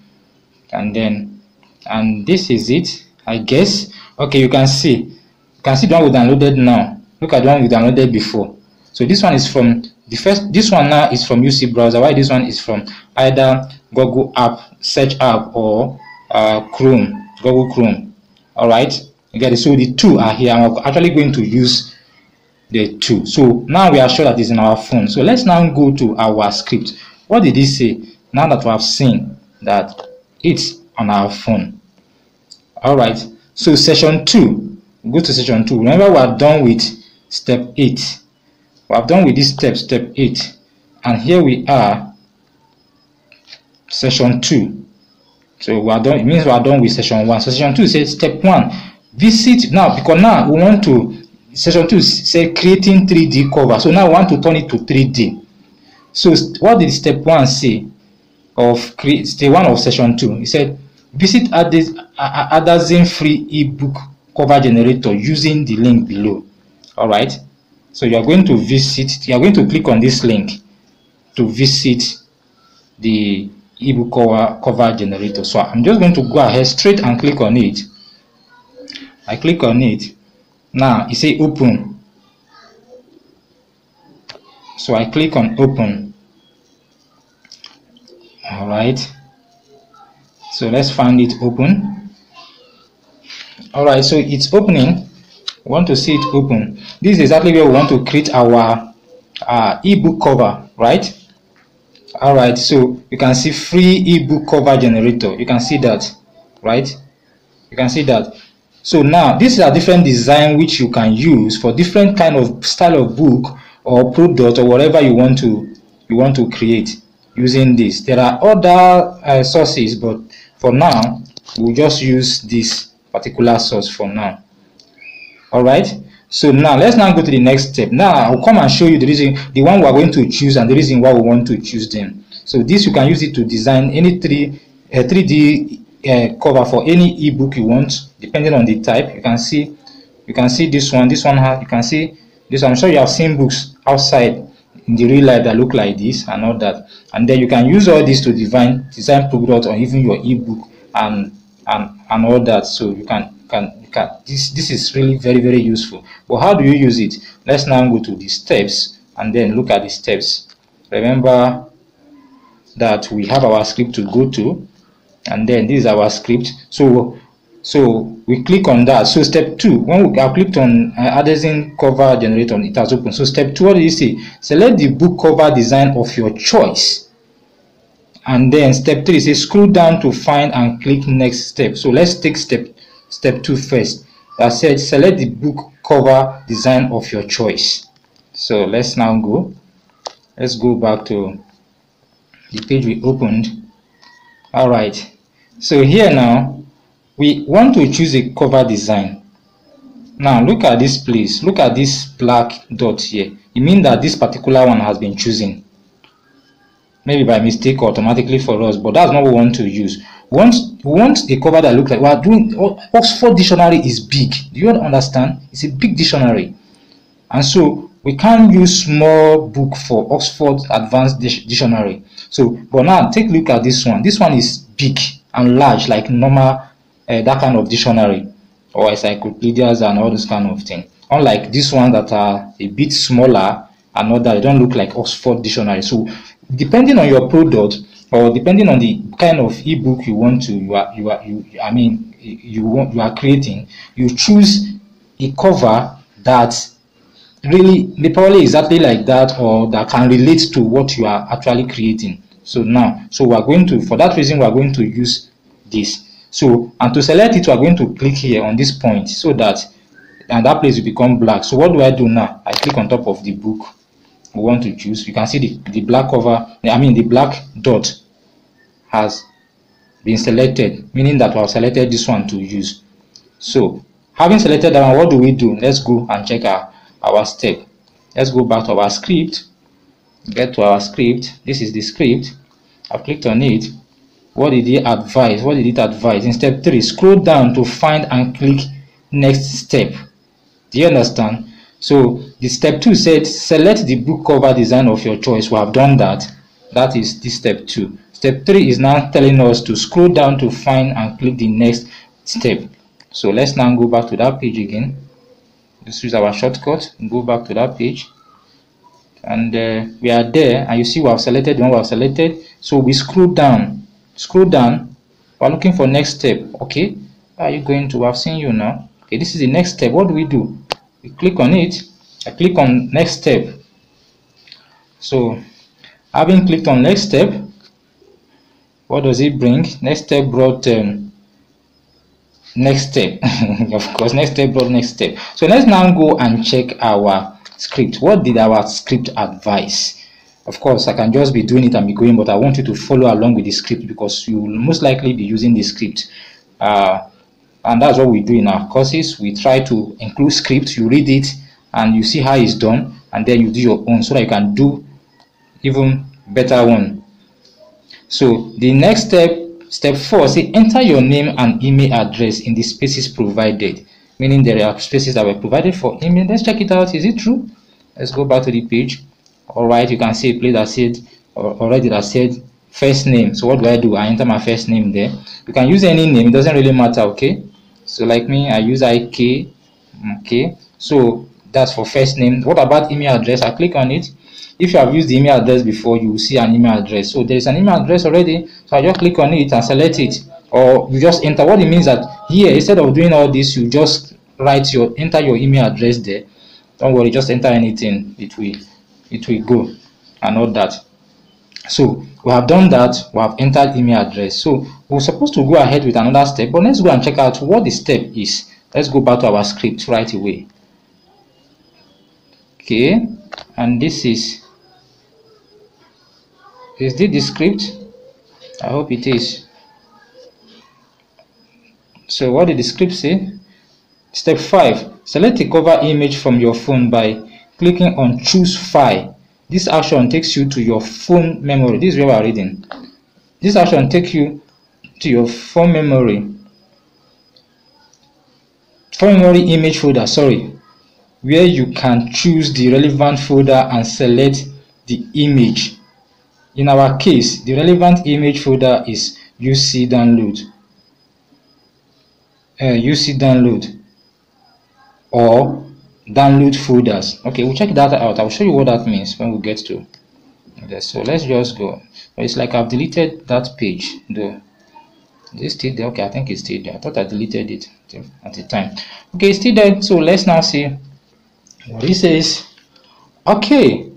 and this is it, I guess. Okay, you can see the one we downloaded now. Look at the one we downloaded before. So this one is from the first. This one now is from UC browser. While this one is from either Google app, search app, or Chrome, Google Chrome. All right, you get it. So the two are here. I'm actually going to use the two. So now we are sure that it's in our phone. So let's now go to our script. What did it say? Now that we have seen that it's on our phone. All right. So session 2. Go to session 2. Remember, we are done with step 8. We have done with this step 8, and here we are, session 2. So we are done. It means we are done with session 1. So session 2 says step 1. Visit now, because now we want to. Session 2 say creating 3D cover. So now we want to turn it to 3D. So what did step 1 say of step 1 of session 2? It said visit Adazin free ebook cover generator using the link below. All right. So you are going to visit. You are going to click on this link to visit the ebook cover generator. So I'm just going to go ahead straight and click on it. I click on it. Now it say open. So I click on open. All right. So let's find it open. All right. So it's opening. We want to see it open. This is exactly where we want to create our ebook cover, right? All right. So you can see free ebook cover generator. You can see that, right? You can see that. So now this is a different design which you can use for different kind of style of book or product or whatever you want to create using this. There are other sources, but for now we'll just use this particular source for now. All right. So now let's now go to the next step. Now I'll come and show you the one we are going to choose and the reason why we want to choose them. So this you can use it to design any 3D cover for any ebook you want, depending on the type. You can see this one. You can see this. I'm sure you have seen books outside in the real life that look like this and all that. And then you can use all this to design product or even your ebook and all that. So you can this is really very, very useful. But how do you use it? Let's now go to the steps and then look at the steps. Remember that we have our script to go to, and then this is our script. So So we click on that. So step 2, when we have clicked on adhesive cover generator, it has opened. So step 2, what do you say? Select the book cover design of your choice. And then step 3 says scroll down to find and click next step. So let's take step 2 first. That said, select the book cover design of your choice. So let's now go. Let's go back to the page we opened. All right. So here now, we want to choose a cover design. Now look at this place. Look at this black dot here. It means that this particular one has been chosen. Maybe by mistake or automatically for us, but that's not what we want to use. We want a cover that looks like we are doing. Oxford Dictionary is big. Do you understand? It's a big dictionary, and so we can't use small book for Oxford Advanced Dictionary. So, but now take a look at this one. This one is big and large, like normal that kind of dictionary or encyclopedias and all this kind of thing. Unlike this one that are a bit smaller and all that, they don't look like Oxford Dictionary. So depending on your product or depending on the kind of ebook you want to you are creating, you choose a cover that really probably exactly like that or that can relate to what you are actually creating. So now, we are going to, for that reason, we are going to use this. So, and to select it, we are going to click here on this point so that, and that place will become black. So what do I do now? I click on top of the book we want to choose. You can see the black cover, the black dot has been selected, meaning that we have selected this one to use. So having selected that one, what do we do? Let's go and check our step. Let's go back to our script, get to our script. This is the script. I've clicked on it. What did it advise? What did it advise? In step 3, scroll down to find and click next step. Do you understand? So the step 2 said select the book cover design of your choice. We have done that. That is this step 2. Step 3 is now telling us to scroll down to find and click the next step. So let's now go back to that page again. Let's use our shortcut and go back to that page. And we are there, and you see we have selected the one we have selected. So we scroll down. We're looking for next step. Okay, are you going to? I've seen you now. Okay, this is the next step. What do? We click on it. I click on next step. So having clicked on next step, what does it bring? Next step brought next step. Of course, next step brought next step. So let's now go and check our script. What did our script advise? Of course, I can just be doing it and be going, but I want you to follow along with the script because you will most likely be using the script. And that's what we do in our courses. We try to include script. You read it and you see how it's done, and then you do your own so that you can do even better one. So the next step 4, say enter your name and email address in the spaces provided, meaning there are spaces that were provided for email. Let's check it out. Is it true? Let's go back to the page. All right, you can see a place that said already that said first name. So what do? I enter my first name there. You can use any name, it doesn't really matter. Okay, so like me, I use IK. Okay, so that's for first name. What about email address? I click on it. If you have used the email address before, you will see an email address. So there is an email address already, so I just click on it and select it, or you just enter. What it means that here, instead of doing all this, you just enter your email address there. Don't worry, just enter anything, it will go and all that. So we have done that. We have entered email address. So we're supposed to go ahead with another step, but let's go and check out what the step is. Let's go back to our script right away. Okay, and this is this the script? I hope it is. So what did the script say? Step 5, select a cover image from your phone by clicking on choose file. This action takes you to your phone memory. This is where we are reading. This action takes you to your phone memory image folder, where you can choose the relevant folder and select the image. In our case, the relevant image folder is UC download or download folders. Okay, we'll check that out. I'll show you what that means when we get to this. So let's just go. It's like I've deleted that page though. Is it still there? Okay, I think it's still there. I thought I deleted it at the time. Okay, it's still there. So let's now see what it says. Okay.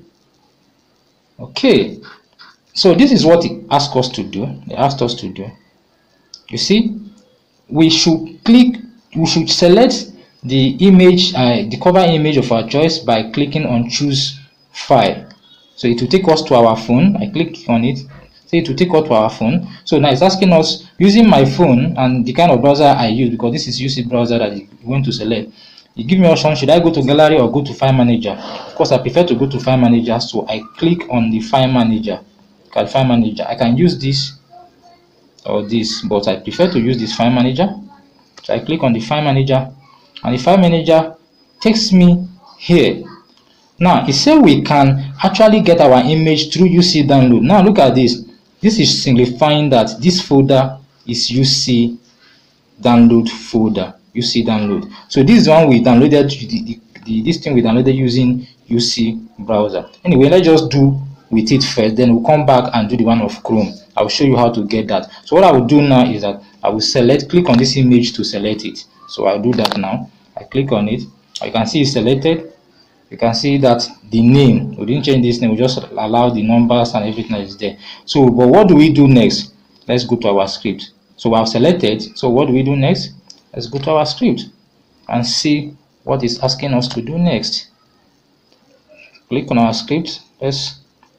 So this is what it asked us to do. They asked us to do. You see, we should select the image, the cover image of our choice by clicking on choose file. So it will take us to our phone. I click on it. So it will take us to our phone. So now it's asking us, using my phone and the kind of browser I use, because this is UC browser that you want to select. You give me option, should I go to gallery or go to file manager? Of course, I prefer to go to file manager, so I click on the file manager. File manager, I can use this or this, but I prefer to use this file manager. So I click on the file manager, and the file manager takes me here. Now it says we can actually get our image through UC download. Now look at this. This is signifying that this folder is UC download folder. UC download. So this is one we downloaded, this thing we downloaded using UC browser. Anyway, let's just do with it first, then we'll come back and do the one of Chrome. I'll show you how to get that. So what I will do now is that I will click on this image to select it. So I'll do that now. I click on it. You can see it's selected. You can see that the name, we didn't change this name, we just allow the numbers and everything that is there. So but what do we do next? Let's go to our script. So we have selected. So what do we do next? Let's go to our script and see what it's asking us to do next. Click on our script. Let's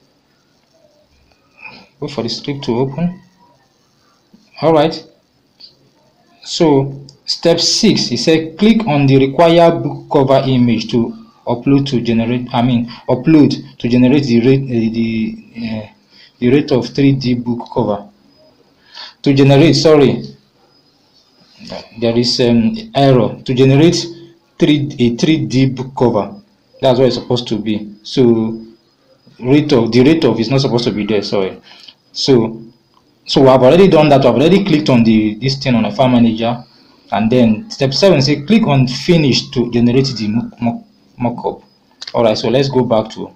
wait for the script to open. Alright. So step 6, it said click on the required book cover image to upload to generate the rate of 3D book cover. To generate, sorry, there is an error. To generate a 3D book cover, that's what it's supposed to be. So the rate of is not supposed to be there, sorry. So I've already done that. I've already clicked on this thing on a file manager, and then step 7 say click on finish to generate the mockup. Alright, so let's go back to,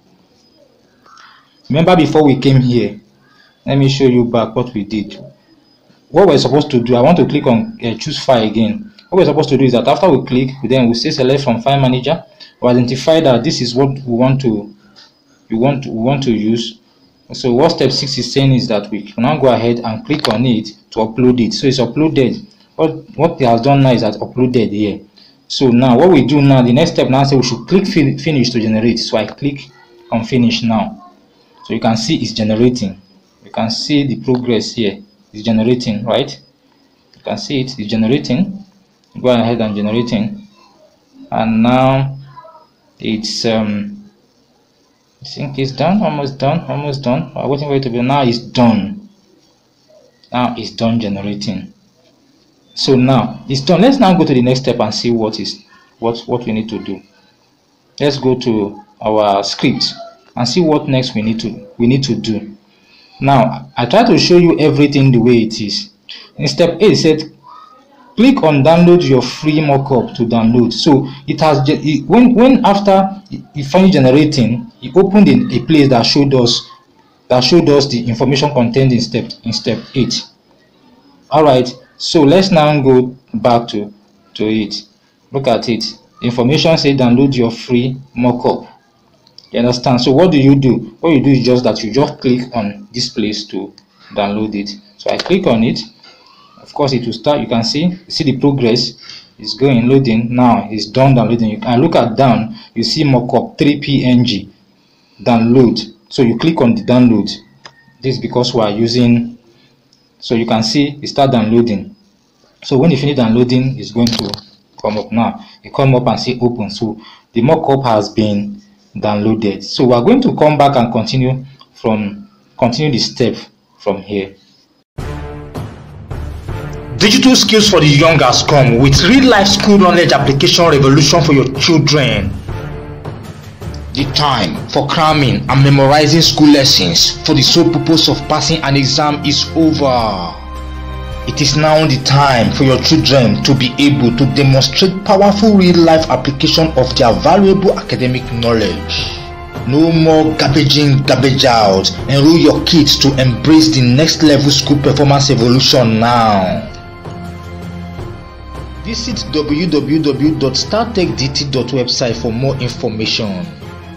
remember before we came here, let me show you back what we did. What we're supposed to do, I want to click on choose file again. What we're supposed to do is that after we click, then we say select from file manager. We identify that this is what we want to use. So what step 6 is saying is that we can now go ahead and click on it to upload it. So it's uploaded. What it has done now is that uploaded here. So now what we do now, the next step now say we should click finish to generate. So I click on finish now. So you can see it's generating. You can see the progress here. It's generating, right? You can see it's generating. Go ahead and generating. And now it's I think it's done, almost done. I'm waiting for it to be. Now it's done. Now it's done generating. So now it's done. Let's now go to the next step and see what we need to do. Let's go to our script and see what next we need to do. Now I try to show you everything the way it is. In step 8 it said click on download your free mockup to download. So it has when after it finished generating, it opened in a place that showed us the information contained in step 8. Alright, so let's now go back to it. Look at it. Information says download your free mockup. You understand? So what do? What you do is just that you just click on this place to download it. So I click on it. Of course it will start. You can see the progress is going, loading. Now it's done downloading. You can look at down, you see mockup 3png download. So you click on the download. This is because we are using, so you can see it start downloading. So when you finish downloading, it's going to come up. Now you come up and see open. So the mockup has been downloaded. So we are going to come back and continue the step from here.
Digital skills for the young has come with real-life school knowledge application revolution for your children. The time for cramming and memorizing school lessons for the sole purpose of passing an exam is over. It is now the time for your children to be able to demonstrate powerful real-life application of their valuable academic knowledge. No more garbage in, garbage out. Enroll your kids to embrace the next level school performance evolution now. Visit www.startechdt.website for more information.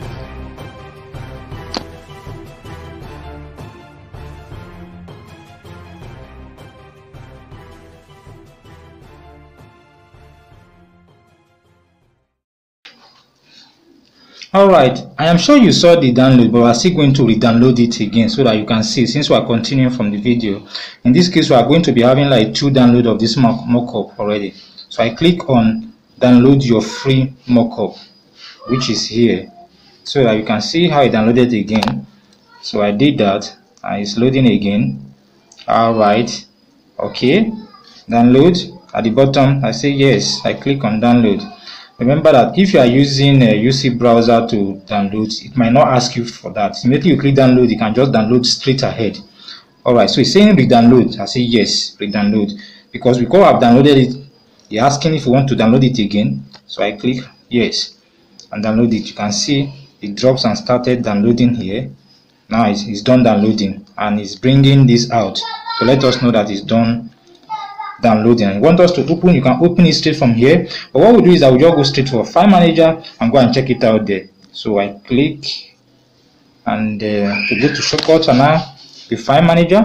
Alright, I am sure you saw the download, but we are still going to re-download it again so that you can see, since we are continuing from the video. In this case, we are going to be having like 2 downloads of this mockup already. So I click on download your free mockup, which is here, so that you can see how I downloaded it again. So I did that, and it's loading again. Alright, okay, download. At the bottom, I say yes. I click on download. Remember that if you are using a UC browser to download, it might not ask you for that. Immediately you click download, you can just download straight ahead. Alright, so it's saying re-download. I say yes, re-download. Because I've downloaded it, you're asking if you want to download it again. So I click yes and download it. You can see it drops and started downloading here. Now it's done downloading, and it's bringing this out to let us know that it's done downloading. You want us to open, you can open it straight from here, but what we do is that we just go straight for File Manager and go and check it out there. So I click and to go to shortcuts, and now the File Manager.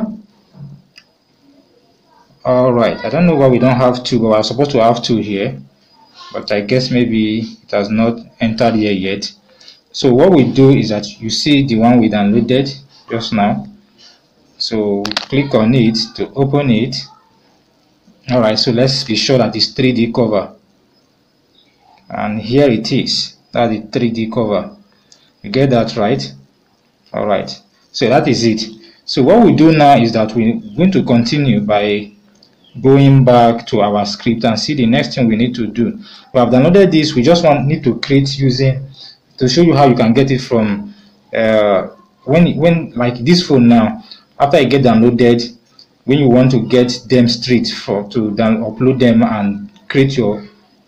Alright, I don't know why we don't have 2, but we're supposed to have 2 here, but I guess maybe it has not entered here yet. So what we do is that you see the one we downloaded just now, so we click on it to open it. Alright, so let's be sure that it's 3D cover, and here it is. That's the 3D cover. You get that right? Alright, so that is it. So what we do now is that we're going to continue by going back to our script and see the next thing we need to do. We have downloaded this. We just need to create using, to show you how you can get it from when like this phone now. After it get downloaded, when you want to get them straight to upload them and create your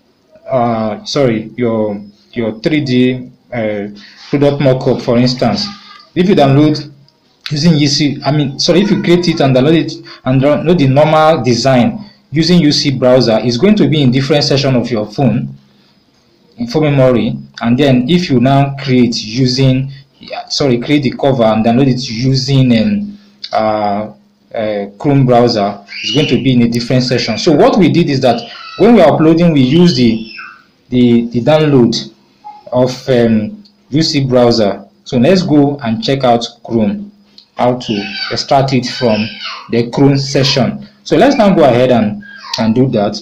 your 3D product mockup, for instance, if you download using UC, if you create it and download it and download the normal design using UC browser, it's going to be in different section of your phone memory. And then if you now create using create the cover and download it using Chrome browser, is going to be in a different section. So what we did is that when we are uploading, we use the download of UC browser. So let's go and check out Chrome, how to extract it from the Chrome session. So let's now go ahead and do that.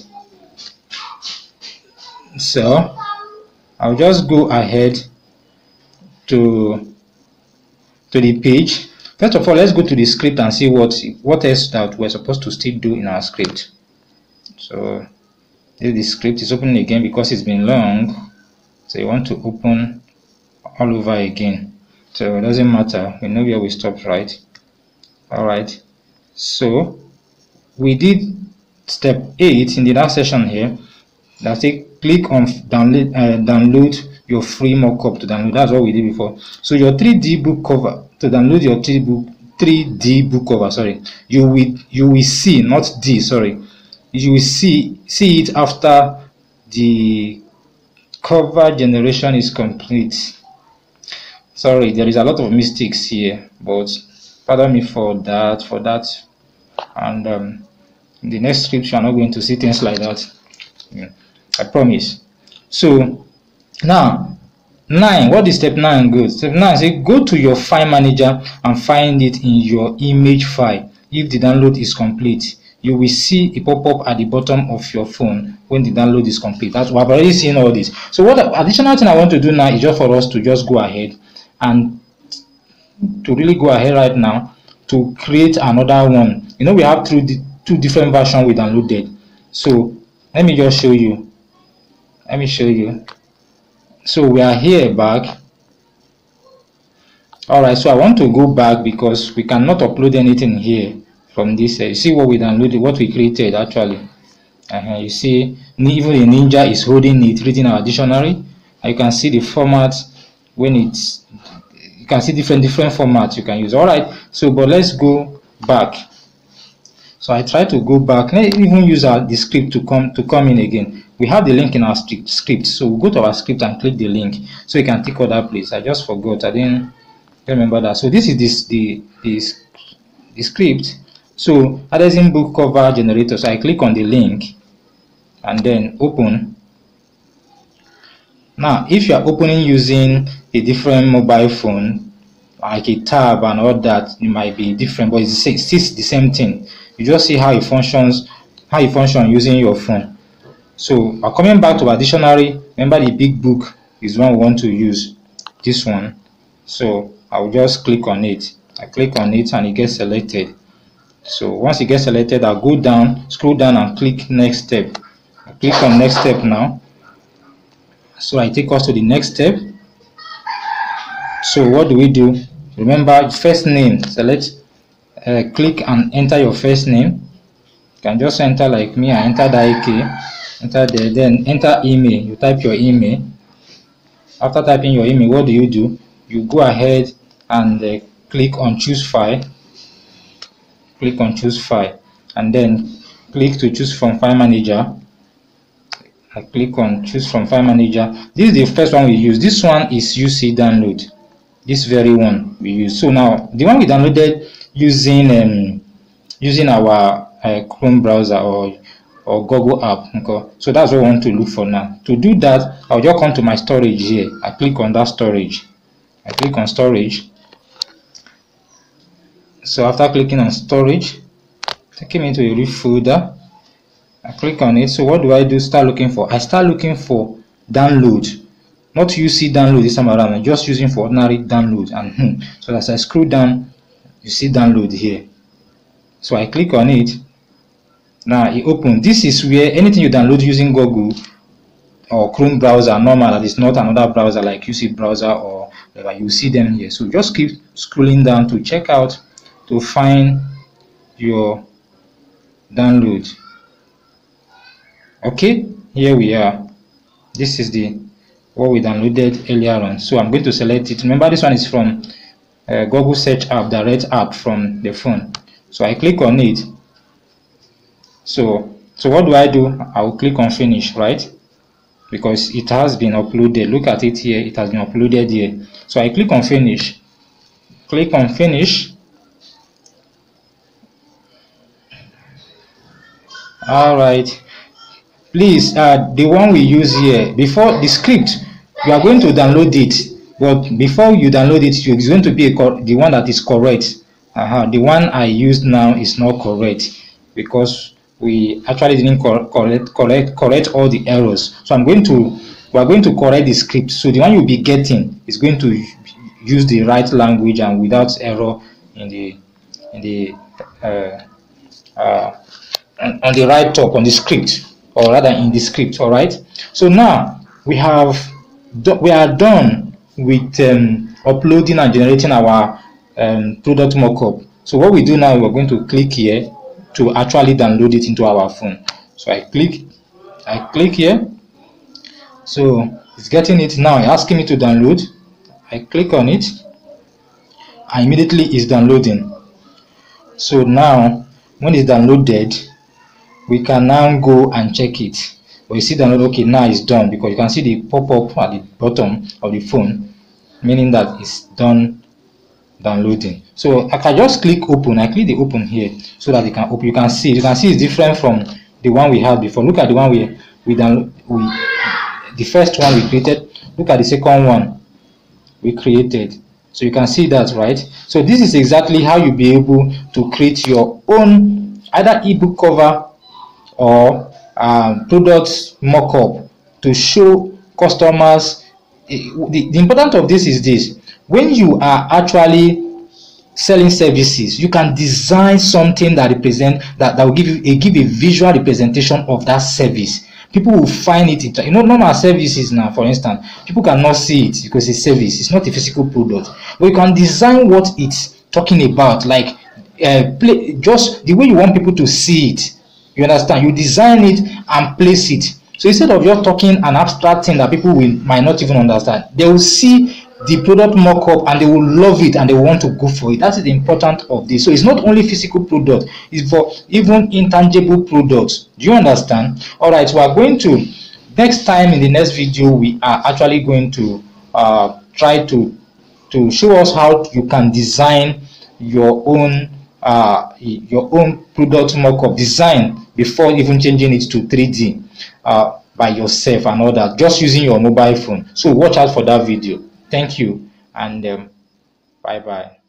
So I'll just go ahead to the page. First of all, let's go to the script and see what else that we're supposed to still do in our script. So the script is opening again because it's been long, so you want to open all over again. So it doesn't matter, we know where we stopped, right? Alright, so we did step 8 in the last session here. That's it. Click on download your free mockup to download. That's what we did before. So your 3D book cover, to download your 3D book cover, you will see, not D, you will see it after the cover generation is complete. There is a lot of mistakes here, but pardon me for that. And in the next script you are not going to see things like that, I promise. So now 9, what is step 9 good? Step 9 says go to your file manager and find it in your image file. If the download is complete, you will see a pop-up at the bottom of your phone when the download is complete. That's, we have already seen all this. So what additional thing I want to do now is just for us to just go ahead and to really go ahead right now to create another one. We have two different versions we downloaded. So let me just show you. So we are here back. Alright, so I want to go back because we cannot upload anything here from this. You see what we downloaded, what we created actually. You see even the Ninja is holding it, reading our dictionary. And you can see the format when it's, you can see different formats you can use. Alright, so but let's go back. So I try to go back. Let's even use the script to come in again. We have the link in our script, so we'll go to our script and click the link so you can take other place. I just forgot. I didn't remember that. So this is the script. So addressing book cover generator. So I click on the link and then open. Now, if you are opening using a different mobile phone, like a tab and all that, it might be different, but it's the same thing. You just see how it functions, using your phone. So coming back to our dictionary, remember the big book is one we want to use, this one. So I'll just click on it. I click on it and it gets selected. So once it gets selected, I'll go down, scroll down and click next step. I click on next step now. So I take us to the next step. So what do we do? Remember, first name, select, click and enter your first name. You can just enter like me. I enter the enter there, then enter email. You type your email. After typing your email, what do? You go ahead and click on choose file. Click on choose file and then click to choose from file manager. I click on choose from file manager. This is the first one we use. This one is UC download. This very one we use. So now the one we downloaded using our Chrome browser or Google app. Okay. So that's what I want to look for now. To do that, I'll just come to my storage here. I click on that storage. I click on storage. So after clicking on storage, taking me to a root folder. I click on it. So what do I do? Start looking for. I start looking for download, not UC download this time around. I'm just using for ordinary download. And so as I scroll down, you see download here. So I click on it. Now it opens. This is where anything you download using Google or Chrome browser normal, that is not another browser like UC browser or whatever, you see them here. So just keep scrolling down to check out to find your download. Okay, here we are. This is what we downloaded earlier on. So I'm going to select it. Remember, this one is from Google search app, direct app from the phone. So I click on it. So what do? I will click on finish, right? Because it has been uploaded. Look at it here. It has been uploaded here. So I click on finish. Click on finish. All right. Please, the one we use here, before the script, you are going to download it, but before you download it, it's going to be the one that is correct. The one I use now is not correct because we actually didn't correct all the errors. So we are going to correct the script. So the one you'll be getting is going to use the right language and without error on the right top on the script, or rather in the script. All right. So now we are done with uploading and generating our product mockup. So what we do now, we're going to click here to actually download it into our phone. So I click here. So it's getting it now. It's asking me to download. I click on it and immediately it's downloading. So now when it's downloaded, we can now go and check it. But you see download, okay, now it's done, because you can see the pop-up at the bottom of the phone, meaning that it's done downloading. So I can just click open. I click the open here so that it can open. You can see it's different from the one we had before. Look at the one the first one we created. Look at the second one we created. So you can see that, right? So this is exactly how you'll be able to create your own either ebook cover or product mock-up to show customers. The importance of this is this: when you are actually selling services, you can design something that will give a visual representation of that service. People will find it. Normal services now, for instance, people cannot see it because it's service. It's not a physical product. But you can design what it's talking about, like just the way you want people to see it. You understand? You design it and place it. So instead of just talking an abstract thing that people might not even understand, they will see the product mock-up and they will love it and they want to go for it. That is the importance of this. So it's not only physical product, it's for even intangible products. Do you understand? All right, we are going to, next time in the next video, we are actually going to try to show us how you can design your own product mock-up design before even changing it to 3D by yourself and all that, just using your mobile phone. So watch out for that video. Thank you, and bye bye.